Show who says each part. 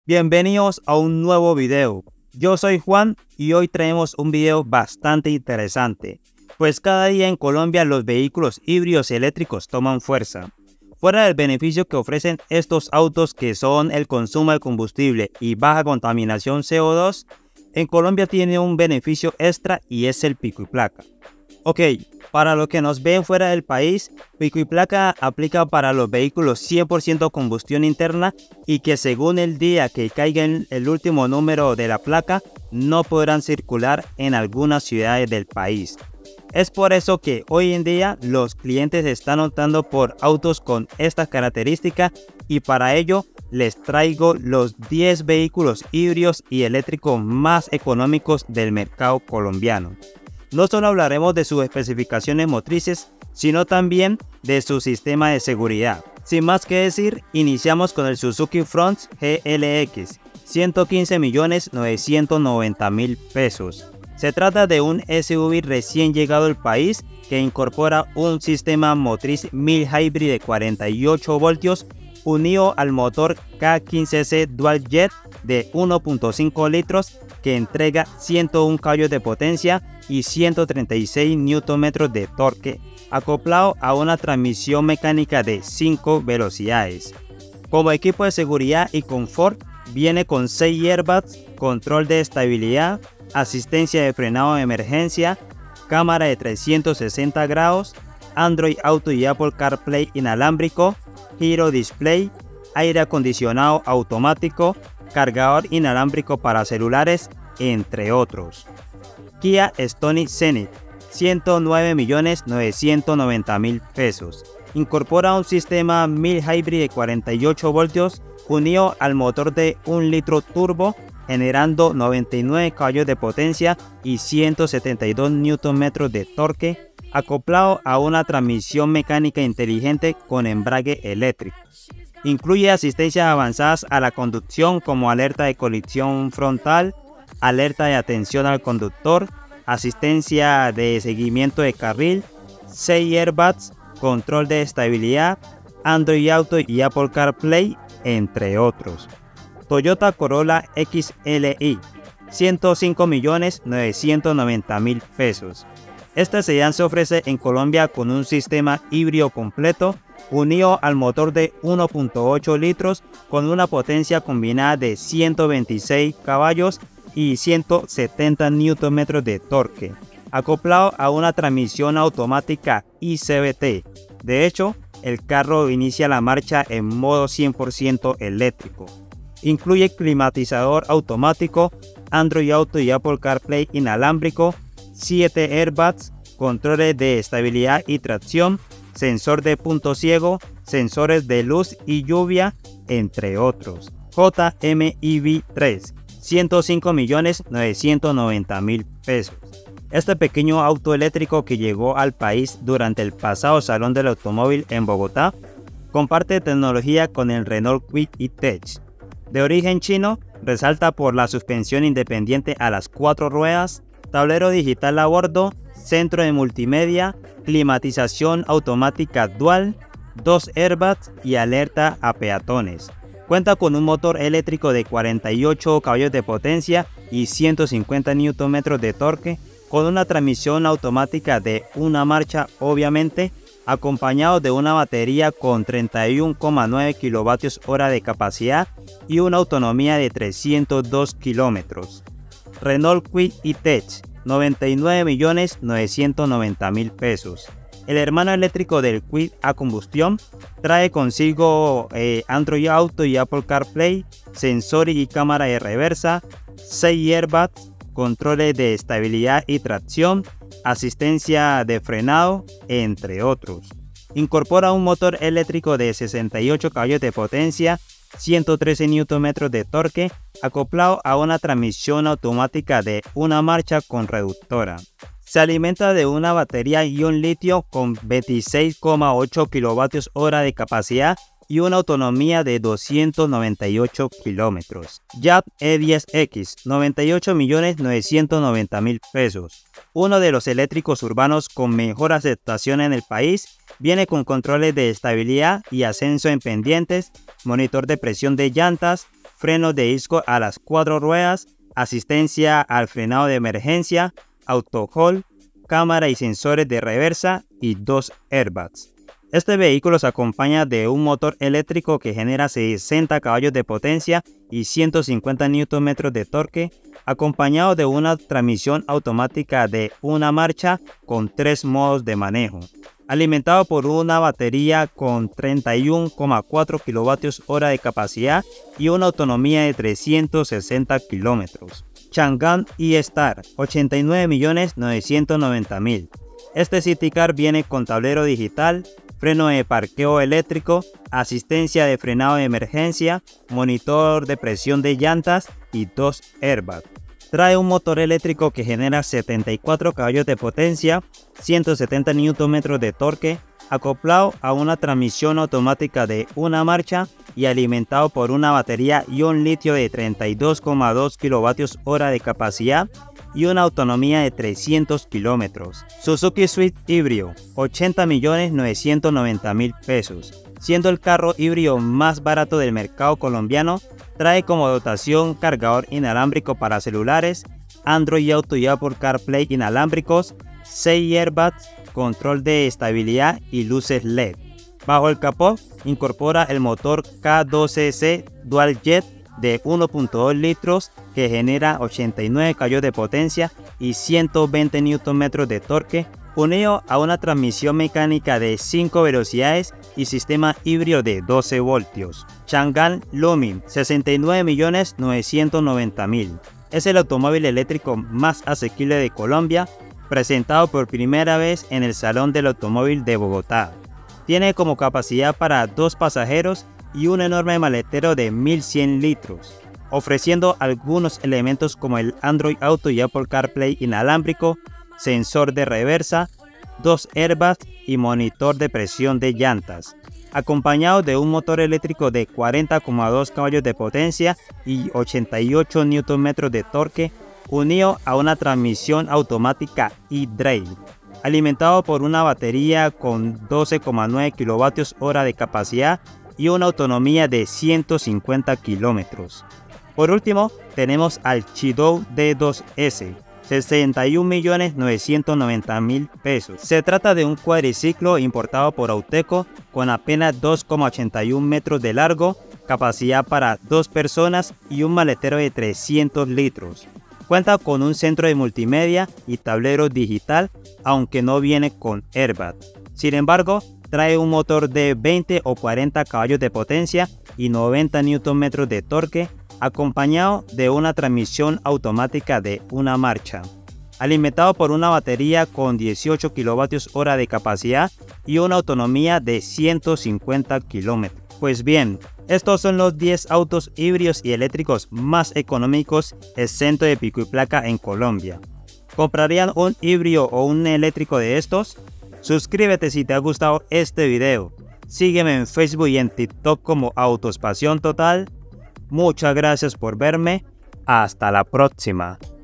Speaker 1: Bienvenidos a un nuevo video. Yo soy Juan y hoy traemos un video bastante interesante, pues cada día en Colombia los vehículos híbridos y eléctricos toman fuerza. Fuera del beneficio que ofrecen estos autos, que son el consumo de combustible y baja contaminación CO2, en Colombia tiene un beneficio extra y es el pico y placa. Ok, para los que nos ven fuera del país, pico y placa aplica para los vehículos 100% combustión interna y que según el día que caiga el último número de la placa, no podrán circular en algunas ciudades del país. Es por eso que hoy en día los clientes están optando por autos con esta característica, y para ello les traigo los 10 vehículos híbridos y eléctricos más económicos del mercado colombiano. No solo hablaremos de sus especificaciones motrices, sino también de su sistema de seguridad. Sin más que decir, iniciamos con el Suzuki Fronx GLX, 115.990.000 pesos. Se trata de un SUV recién llegado al país que incorpora un sistema motriz mild hybrid de 48 voltios unido al motor K15C Dual Jet de 1.5 litros que entrega 101 caballos de potencia y 136 Nm de torque, acoplado a una transmisión mecánica de 5 velocidades. Como equipo de seguridad y confort, viene con 6 airbags, control de estabilidad, asistencia de frenado de emergencia, cámara de 360 grados, Android Auto y Apple CarPlay inalámbrico, giro display, aire acondicionado automático, cargador inalámbrico para celulares, entre otros. Kia Stonic Zenith, 109.990.000 pesos. Incorpora un sistema mild hybrid de 48 voltios unido al motor de 1 litro turbo, generando 99 caballos de potencia y 172 Nm de torque, acoplado a una transmisión mecánica inteligente con embrague eléctrico. Incluye asistencias avanzadas a la conducción como alerta de colisión frontal, alerta de atención al conductor, asistencia de seguimiento de carril, 6 airbags, control de estabilidad, Android Auto y Apple CarPlay, entre otros. Toyota Corolla XLI, 105.990.000 pesos. Este sedán se ofrece en Colombia con un sistema híbrido completo unido al motor de 1.8 litros con una potencia combinada de 126 caballos y 170 Nm de torque, acoplado a una transmisión automática ICVT. De hecho, el carro inicia la marcha en modo 100% eléctrico. Incluye climatizador automático, Android Auto y Apple CarPlay inalámbrico, 7 airbags, controles de estabilidad y tracción, sensor de punto ciego, sensores de luz y lluvia, entre otros. JMIV3, 105.990.000 pesos. Este pequeño auto eléctrico, que llegó al país durante el pasado Salón del Automóvil en Bogotá, comparte tecnología con el Renault Kwid E-Tech. De origen chino, resalta por la suspensión independiente a las 4 ruedas, tablero digital a bordo, centro de multimedia, climatización automática dual, 2 airbags y alerta a peatones. Cuenta con un motor eléctrico de 48 caballos de potencia y 150 Nm de torque, con una transmisión automática de una marcha, obviamente, acompañado de una batería con 31,9 kWh de capacidad y una autonomía de 302 km. Renault Kwid E-Tech, 99.990.000 pesos. El hermano eléctrico del Kwid a combustión trae consigo Android Auto y Apple CarPlay, sensor y cámara de reversa, 6 airbags, controles de estabilidad y tracción, asistencia de frenado, entre otros. Incorpora un motor eléctrico de 68 caballos de potencia, 113 Nm de torque, acoplado a una transmisión automática de una marcha con reductora. Se alimenta de una batería ion litio con 26,8 kWh de capacidad y una autonomía de 298 km. Jab E10X, 98.990.000 pesos. Uno de los eléctricos urbanos con mejor aceptación en el país, viene con controles de estabilidad y ascenso en pendientes, monitor de presión de llantas, frenos de disco a las 4 ruedas, asistencia al frenado de emergencia, auto hold, cámara y sensores de reversa y 2 airbags. Este vehículo se acompaña de un motor eléctrico que genera 60 caballos de potencia y 150 Nm de torque, acompañado de una transmisión automática de una marcha con 3 modos de manejo, alimentado por una batería con 31,4 kWh de capacidad y una autonomía de 360 km. Chang'an E-Star, 89.990.000. Este City Car viene con tablero digital, freno de parqueo eléctrico, asistencia de frenado de emergencia, monitor de presión de llantas y 2 airbags. Trae un motor eléctrico que genera 74 caballos de potencia, 170 Nm de torque, acoplado a una transmisión automática de una marcha y alimentado por una batería ion litio de 32,2 kWh de capacidad y una autonomía de 300 km. Suzuki Swift híbrido, 80.990.000 pesos. Siendo el carro híbrido más barato del mercado colombiano, trae como dotación cargador inalámbrico para celulares, Android Auto y Apple CarPlay inalámbricos, 6 airbags, control de estabilidad y luces LED. Bajo el capó incorpora el motor K12C Dual Jet de 1.2 litros que genera 89 caballos de potencia y 120 Nm de torque, unido a una transmisión mecánica de 5 velocidades y sistema híbrido de 12 voltios. Chang'an Luming, 69.990.000. Es el automóvil eléctrico más asequible de Colombia, presentado por primera vez en el Salón del Automóvil de Bogotá. Tiene como capacidad para 2 pasajeros y un enorme maletero de 1100 litros, ofreciendo algunos elementos como el Android Auto y Apple CarPlay inalámbrico, sensor de reversa, 2 airbags y monitor de presión de llantas, acompañado de un motor eléctrico de 40,2 caballos de potencia y 88 Nm de torque, unido a una transmisión automática e-drive, alimentado por una batería con 12,9 kWh de capacidad y una autonomía de 150 km. Por último, tenemos al Chidou D2S, 61.990.000 pesos. Se trata de un cuadriciclo importado por Auteco con apenas 2,81 metros de largo, capacidad para 2 personas y un maletero de 300 litros. Cuenta con un centro de multimedia y tablero digital, aunque no viene con airbag. Sin embargo, trae un motor de 20 o 40 caballos de potencia y 90 Nm de torque, acompañado de una transmisión automática de una marcha, alimentado por una batería con 18 kWh de capacidad y una autonomía de 150 km. Pues bien, estos son los 10 autos híbridos y eléctricos más económicos exento de pico y placa en Colombia. ¿Comprarían un híbrido o un eléctrico de estos? Suscríbete si te ha gustado este video. Sígueme en Facebook y en TikTok como Autos Pasión Total. Muchas gracias por verme. Hasta la próxima.